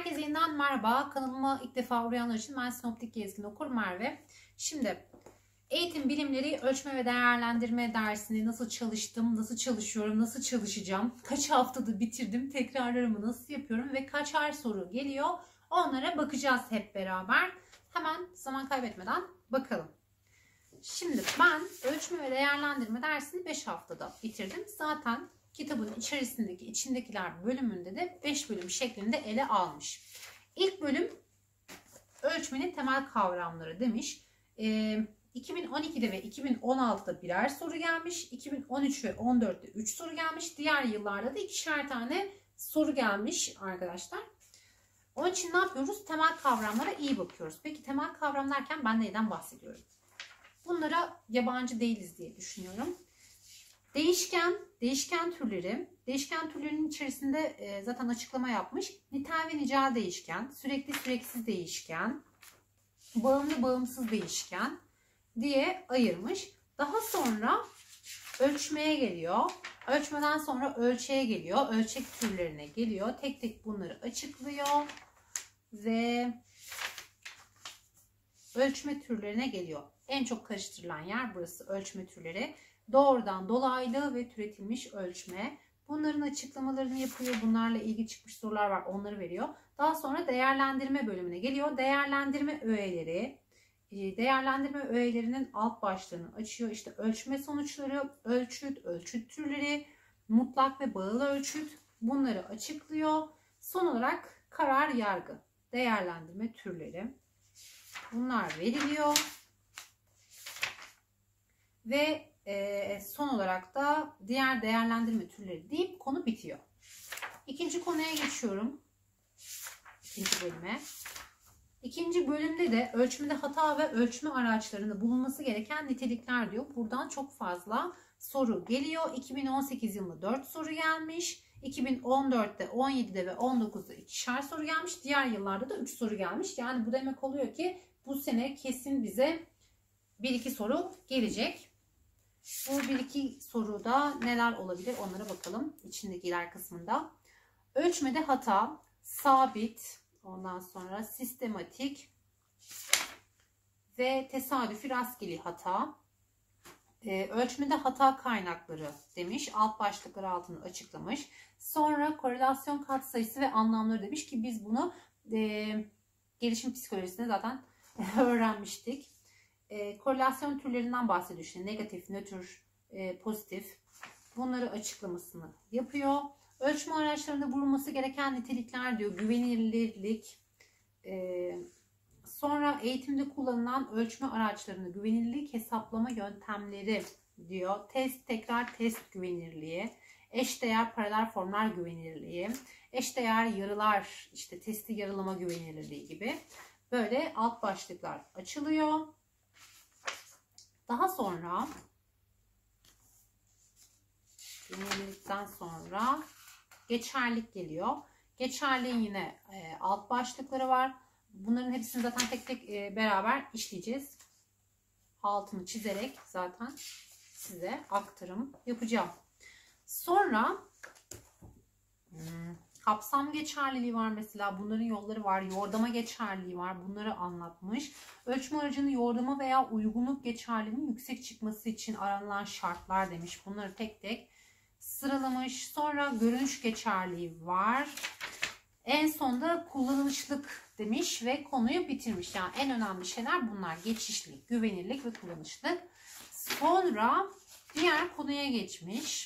Herkese yeniden merhaba. Kanalıma ilk defa uğrayanlar için ben Sinoptik Gezgin Okur Merve. Şimdi eğitim bilimleri ölçme ve değerlendirme dersini nasıl çalıştım, nasıl çalışıyorum, nasıl çalışacağım, kaç haftada bitirdim, tekrarlarımı nasıl yapıyorum ve kaçar soru geliyor, onlara bakacağız hep beraber. Hemen zaman kaybetmeden bakalım. Şimdi ben ölçme ve değerlendirme dersini 5 haftada bitirdim. Zaten kitabın içindekiler bölümünde de 5 bölüm şeklinde ele almış. İlk bölüm ölçmenin temel kavramları demiş. 2012'de ve 2016'da birer soru gelmiş. 2013 ve 2014'te 3 soru gelmiş. Diğer yıllarda da ikişer tane soru gelmiş arkadaşlar. Onun için ne yapıyoruz? Temel kavramlara iyi bakıyoruz. Peki temel kavram derken ben neyden bahsediyorum? Bunlara yabancı değiliz diye düşünüyorum. Değişken türlerinin içerisinde zaten açıklama yapmış. Nitel ve nicel değişken, sürekli süreksiz değişken, bağımlı bağımsız değişken diye ayırmış. Daha sonra ölçmeye geliyor. Ölçmeden sonra ölçeğe geliyor. Ölçek türlerine geliyor. Tek tek bunları açıklıyor ve ölçme türlerine geliyor. En çok karıştırılan yer burası, ölçme türleri. Doğrudan dolaylı ve türetilmiş ölçme. Bunların açıklamalarını yapıyor. Bunlarla ilgili çıkmış sorular var. Onları veriyor. Daha sonra değerlendirme bölümüne geliyor. Değerlendirme öğeleri. Değerlendirme öğelerinin alt başlığını açıyor. İşte ölçme sonuçları, ölçüt türleri, mutlak ve bağlı ölçüt. Bunları açıklıyor. Son olarak karar yargı. Değerlendirme türleri. Bunlar veriliyor. Ve son olarak da diğer değerlendirme türleri deyip konu bitiyor. İkinci konuya geçiyorum. İkinci bölüme. İkinci bölümde de ölçmede hata ve ölçme araçlarında bulunması gereken nitelikler diyor. Buradan çok fazla soru geliyor. 2018 yılında 4 soru gelmiş. 2014'te, 17'de ve 19'da ikişer soru gelmiş. Diğer yıllarda da 3 soru gelmiş. Yani bu demek oluyor ki bu sene kesin bize 1-2 soru gelecek. Bu 1-2 soruda neler olabilir onlara bakalım içindekiler kısmında. Ölçmede hata, sabit, ondan sonra sistematik ve tesadüfi rastgele hata. Ölçmede hata kaynakları demiş. Alt başlıkları altını açıklamış. Sonra korelasyon katsayısı ve anlamları demiş ki biz bunu gelişim psikolojisinde zaten öğrenmiştik. Korelasyon türlerinden bahsediyor. İşte negatif, nötr, pozitif. Bunları açıklamasını yapıyor. Ölçme araçlarında bulunması gereken nitelikler diyor. Güvenilirlik. Sonra eğitimde kullanılan ölçme araçlarında güvenilirlik hesaplama yöntemleri diyor. Test, tekrar test güvenilirliği. Eşdeğer paralel formlar güvenilirliği. Eşdeğer yarılar, işte testi yarılama güvenilirliği gibi. Böyle alt başlıklar açılıyor. Daha sonra güvenilirlikten sonra geçerlilik geliyor. Geçerliğin yine alt başlıkları var. Bunların hepsini zaten tek tek beraber işleyeceğiz. Altını çizerek zaten size aktarım yapacağım. Sonra kapsam geçerliliği var mesela. Bunların yolları var. Yordama geçerliliği var. Bunları anlatmış. Ölçme aracının yordama veya uygunluk geçerliliğinin yüksek çıkması için aranılan şartlar demiş. Bunları tek tek sıralamış. Sonra görünüş geçerliliği var. En sonda kullanışlık demiş ve konuyu bitirmiş. Yani en önemli şeyler bunlar. Geçişlilik, güvenilirlik ve kullanışlık. Sonra diğer konuya geçmiş.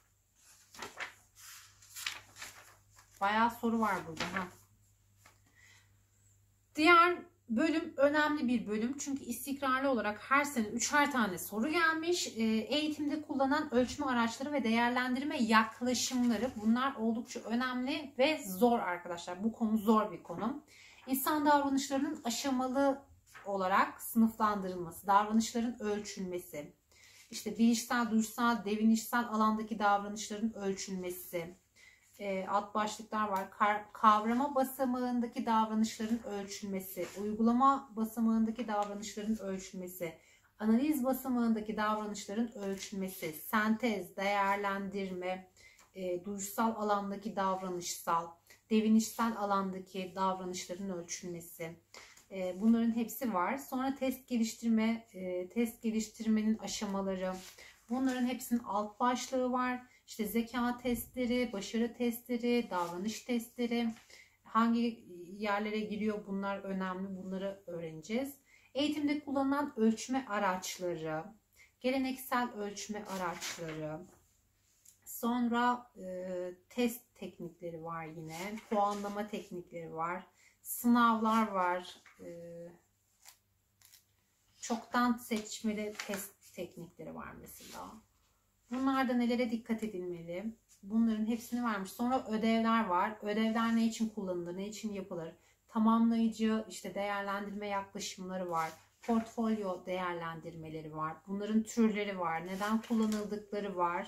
Bayağı soru var burada. Diğer bölüm önemli bir bölüm. Çünkü istikrarlı olarak her sene 3'er tane soru gelmiş. Eğitimde kullanılan ölçme araçları ve değerlendirme yaklaşımları. Bunlar oldukça önemli ve zor arkadaşlar. Bu konu zor bir konu. İnsan davranışlarının aşamalı olarak sınıflandırılması, davranışların ölçülmesi, işte bilişsel, duyuşsal, devinişsel alandaki davranışların ölçülmesi. Alt başlıklar var. Kavrama basamağındaki davranışların ölçülmesi, uygulama basamağındaki davranışların ölçülmesi, analiz basamağındaki davranışların ölçülmesi, sentez, değerlendirme, duyusal alandaki davranışsal, devinişsel alandaki davranışların ölçülmesi. Bunların hepsi var. Sonra test geliştirme, test geliştirmenin aşamaları. Bunların hepsinin alt başlığı var. İşte zeka testleri, başarı testleri, davranış testleri. Hangi yerlere giriyor bunlar önemli. Bunları öğreneceğiz. Eğitimde kullanılan ölçme araçları, geleneksel ölçme araçları. Sonra test teknikleri var yine. Puanlama teknikleri var. Sınavlar var. Çoktan seçmeli test teknikleri var mesela. Bunlarda nelere dikkat edilmeli? Bunların hepsini vermiş. Sonra ödevler var. Ödevler ne için kullanılır? Ne için yapılır? Tamamlayıcı işte değerlendirme yaklaşımları var. Portfolyo değerlendirmeleri var. Bunların türleri var. Neden kullanıldıkları var.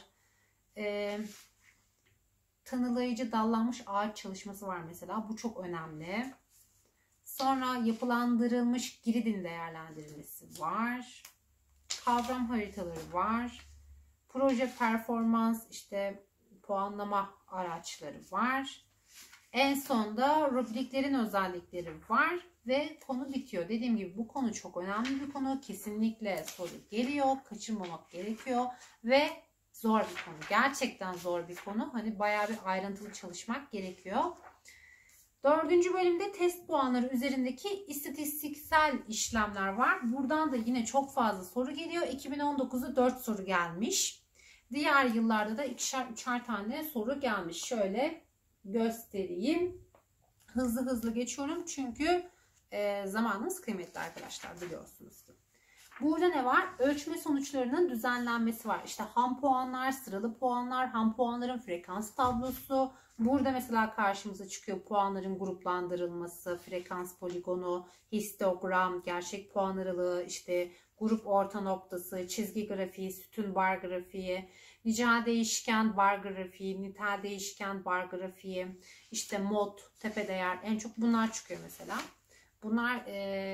Tanılayıcı dallanmış ağaç çalışması var mesela. Bu çok önemli. Sonra yapılandırılmış giridin değerlendirilmesi var. Kavram haritaları var. Proje performans işte puanlama araçları var. En sonda rubriklerin özellikleri var ve konu bitiyor. Dediğim gibi bu konu çok önemli bir konu. Kesinlikle soru geliyor. Kaçırmamak gerekiyor ve zor bir konu. Gerçekten zor bir konu. Hani bayağı bir ayrıntılı çalışmak gerekiyor. 4. bölümde test puanları üzerindeki istatistiksel işlemler var. Buradan da yine çok fazla soru geliyor. 2019'da 4 soru gelmiş. Diğer yıllarda da 2'şer 3'er tane soru gelmiş. Şöyle göstereyim. Hızlı geçiyorum çünkü zamanımız kıymetli arkadaşlar, biliyorsunuz ki. Burada ne var? Ölçme sonuçlarının düzenlenmesi var. İşte ham puanlar, sıralı puanlar, ham puanların frekans tablosu. Burada mesela karşımıza çıkıyor puanların gruplandırılması, frekans poligonu, histogram, gerçek puan aralığı, işte grup orta noktası, çizgi grafiği, sütun bar grafiği, nicel değişken bar grafiği, nitel değişken bar grafiği, işte mod, tepe değer, en çok bunlar çıkıyor mesela. Bunlar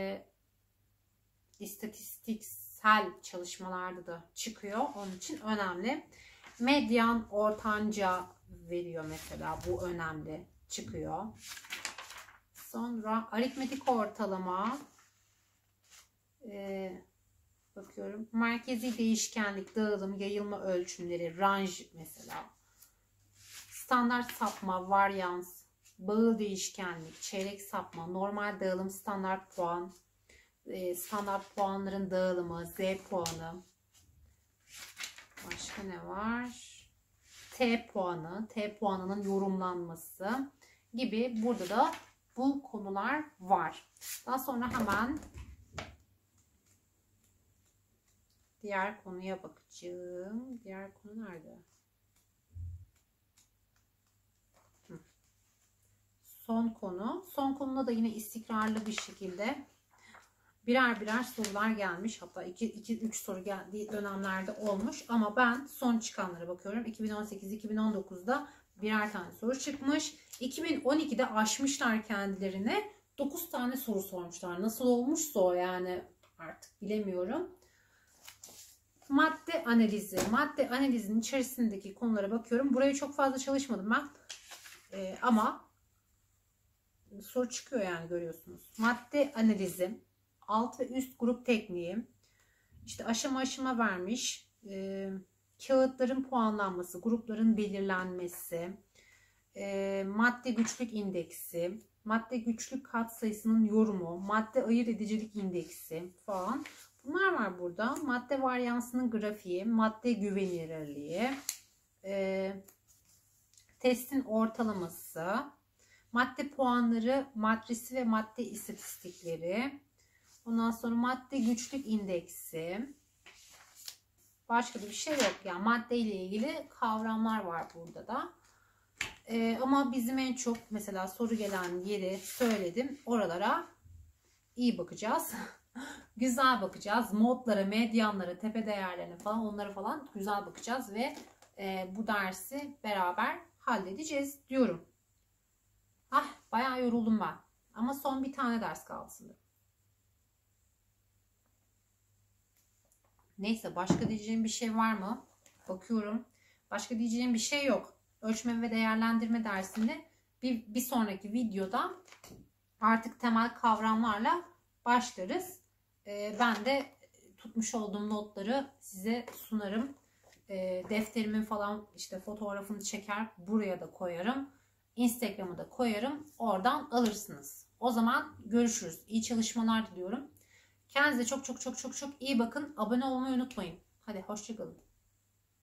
istatistiksel çalışmalarda da çıkıyor. Onun için önemli. Medyan, ortanca veriyor mesela. Bu önemli. Çıkıyor. Sonra aritmetik ortalama. Bakıyorum. Merkezi değişkenlik, dağılım, yayılma ölçümleri, range mesela. Standart sapma, varyans, bağıl değişkenlik, çeyrek sapma, normal dağılım, standart puan, standart puanların dağılımı, Z puanı. Başka ne var? T puanı, T puanının yorumlanması gibi burada da bu konular var. Daha sonra hemen diğer konuya bakacağım. Diğer konu nerede? Son konu. Son konuda da yine istikrarlı bir şekilde birer sorular gelmiş. Hatta 2-3 soru geldiği dönemlerde olmuş. Ama ben son çıkanlara bakıyorum. 2018-2019'da birer tane soru çıkmış. 2012'de aşmışlar kendilerine. 9 tane soru sormuşlar. Nasıl olmuşsa o yani artık bilemiyorum. Madde analizi. Madde analizinin içerisindeki konulara bakıyorum. Burayı çok fazla çalışmadım ben. Ama soru çıkıyor yani, görüyorsunuz. Madde analizi. Alt ve üst grup tekniği. İşte aşama vermiş. Kağıtların puanlanması. Grupların belirlenmesi. Madde güçlük indeksi. Madde güçlük katsayısının yorumu. Madde ayırt edicilik indeksi falan. Bunlar var burada. Madde varyansının grafiği. Madde güvenilirliği. Testin ortalaması. Madde puanları, matrisi ve madde istatistikleri. Ondan sonra madde güçlük indeksi. Başka da bir şey yok. Yani madde ile ilgili kavramlar var burada da. Ama bizim en çok mesela soru gelen yeri söyledim. Oralara iyi bakacağız. Güzel bakacağız. Modlara, medyanlara, tepe değerlerine falan, onlara falan güzel bakacağız ve bu dersi beraber halledeceğiz diyorum. Bayağı yoruldum ben. Ama son bir tane ders kaldı sanırım. Neyse, başka diyeceğim bir şey var mı? Bakıyorum. Başka diyeceğim bir şey yok. Ölçme ve değerlendirme dersinde bir sonraki videoda artık temel kavramlarla başlarız. Ben de tutmuş olduğum notları size sunarım. Defterimin falan işte fotoğrafını çeker, buraya da koyarım. Instagram'a da koyarım. Oradan alırsınız. O zaman görüşürüz. İyi çalışmalar diliyorum. Kendinize çok çok çok çok çok iyi bakın. Abone olmayı unutmayın. Hadi hoşça kalın.